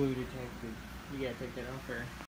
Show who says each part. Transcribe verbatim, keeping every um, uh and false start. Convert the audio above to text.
Speaker 1: glue detected. You gotta take that off there.